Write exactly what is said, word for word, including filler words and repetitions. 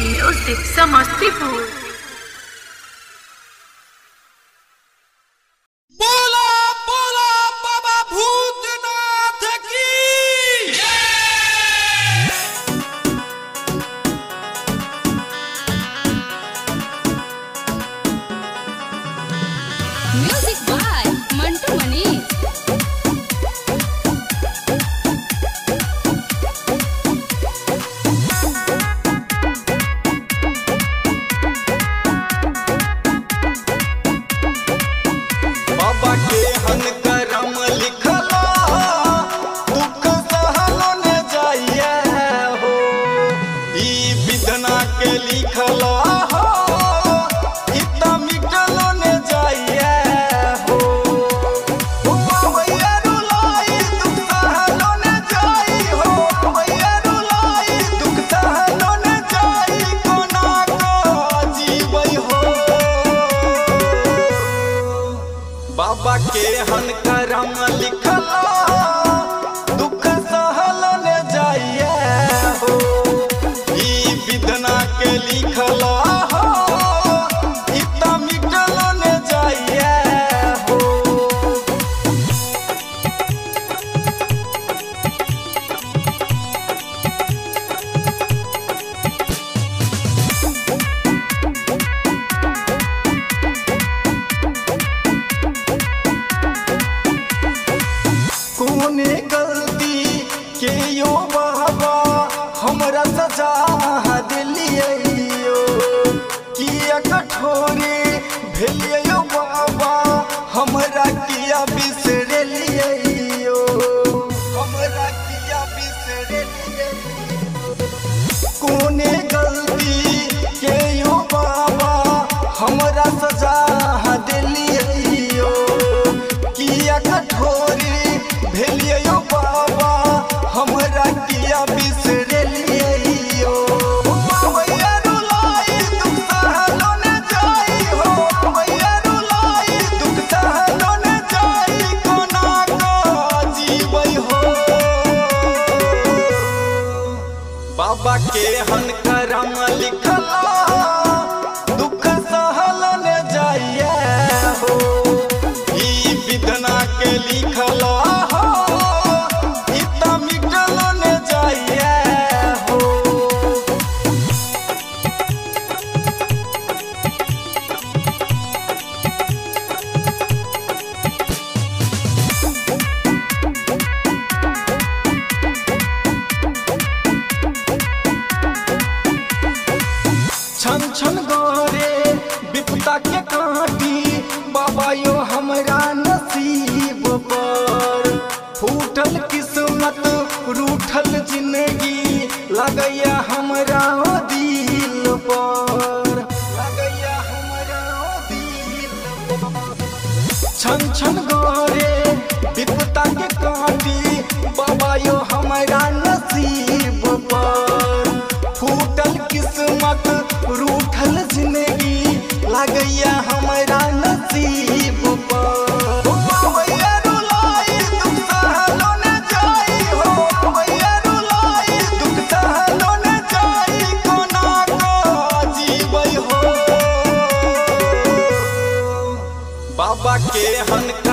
Music Samastipur. बोला बोला बाबा भूतनाथ की म्यूजिक बाय मंटू मनीष। बाबा के हन करम लिखला दुख सहलो ने जाइए हो, ई विधना के लिखला हो इतना मिटलो ने जाइए हो। हुआ भैया रुलाई दुख सहलो ने जाई हो, भैया रुलाई दुख सहलो ने जाई, कोना का जीवई हो। बाबा के हन करम लिखला दुख सहल ने जाइए हो, ई विधना के लिखला हो इतना मिटल ने जाइए हो। कौने गलती के यो बाबा हमरा सजा दिलियो, किया कठोरे भेलियो बाबा हमरा किया बिसरलियो, हमरा किया बिसरलियो। कौने गलती के यो बाबा हमरा सजा दिलियो, किया कठोरे भेलियो बाबा हमरा किया बिसरलियो। भैया रुलाई दुख सहलो ने जाई हो, भैया रुलाई दुख सहलो ने जाई, कोना का जीवई हो। बाबा के हन करम लिखला दुख सहल ने जाइए हो, ई विधना के लिखला हो इतना मिटल ने जाइए हो। छन छन गोरे विपदा के काटी बाबा यो हमरा नसीब पर, फूटल किस्मत रूठल जिंदगी लगैया हमरा दिल पर, लगैया हमरा दिल पर। छन छन गोरे विपदा के काटी बाबा यो हमरा नसीब पर, फूटल किस्मत रूठल जिंदगी लगैया हमरा नसीब पर। भैया रुलाई दुख सहलो ने जाई हो, भैया रुलाई दुख सहलो ने जाई, कोना का जीवई हो। बाबा के हन